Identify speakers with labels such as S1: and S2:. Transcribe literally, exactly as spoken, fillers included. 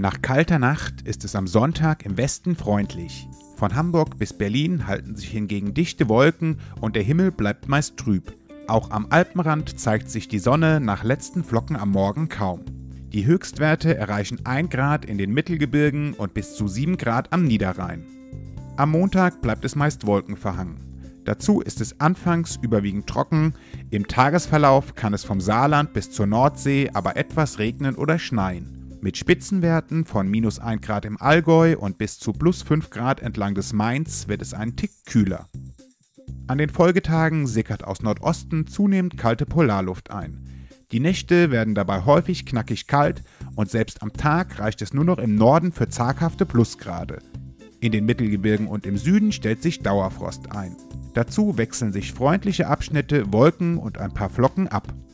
S1: Nach kalter Nacht ist es am Sonntag im Westen freundlich. Von Hamburg bis Berlin halten sich hingegen dichte Wolken und der Himmel bleibt meist trüb. Auch am Alpenrand zeigt sich die Sonne nach letzten Flocken am Morgen kaum. Die Höchstwerte erreichen ein Grad in den Mittelgebirgen und bis zu sieben Grad am Niederrhein. Am Montag bleibt es meist wolkenverhangen. Dazu ist es anfangs überwiegend trocken, im Tagesverlauf kann es vom Saarland bis zur Nordsee aber etwas regnen oder schneien. Mit Spitzenwerten von minus ein Grad im Allgäu und bis zu plus fünf Grad entlang des Mains wird es einen Tick kühler. An den Folgetagen sickert aus Nordosten zunehmend kalte Polarluft ein. Die Nächte werden dabei häufig knackig kalt und selbst am Tag reicht es nur noch im Norden für zaghafte Plusgrade. In den Mittelgebirgen und im Süden stellt sich Dauerfrost ein. Dazu wechseln sich freundliche Abschnitte, Wolken und ein paar Flocken ab.